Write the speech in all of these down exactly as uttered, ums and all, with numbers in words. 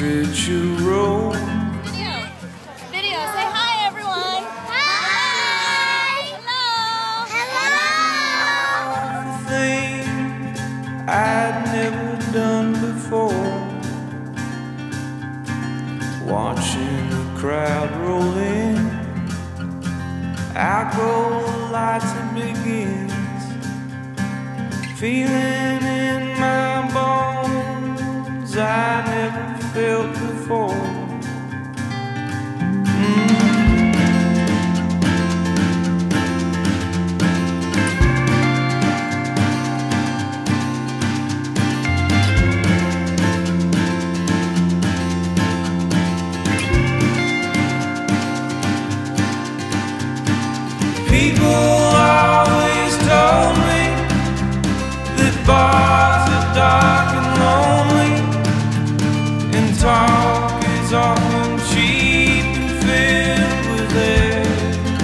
stretcher road. Video. Video. Say hi, everyone. Hi. Hello. Hello. Thing I'd never done before. Watching the crowd roll in. Out go the lights and begins. Feeling in my bones I never felt before. Mm. People always told me that bars are dark and lonely, and talk is often cheap and filled with air.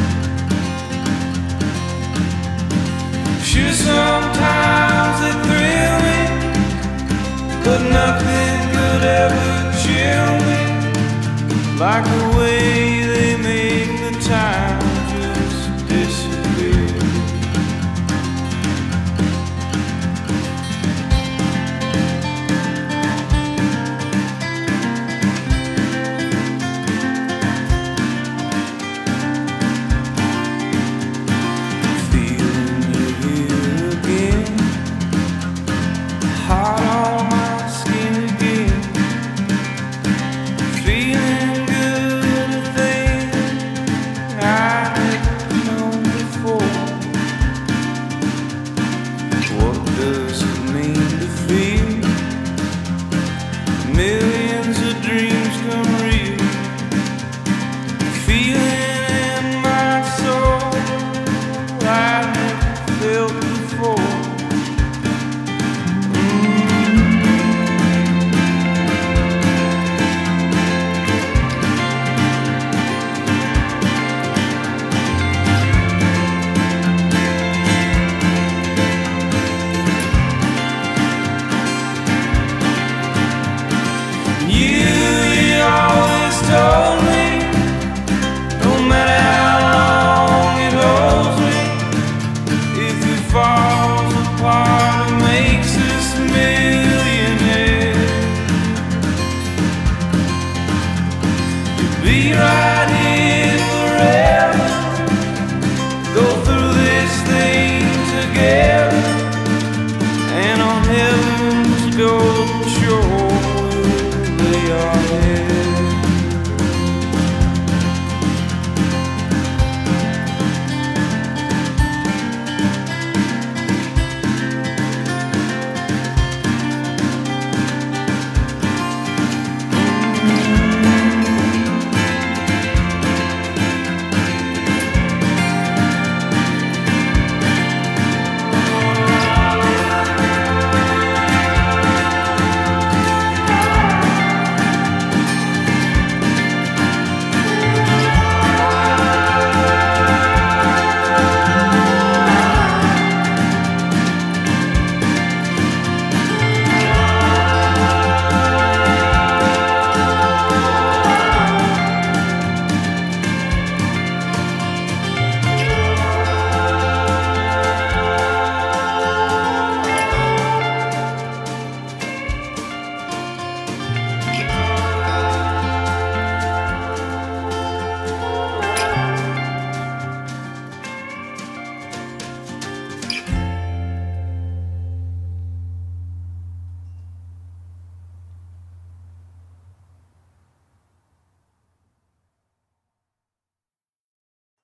Sure, sometimes they thrill me, but nothing could ever chill me like the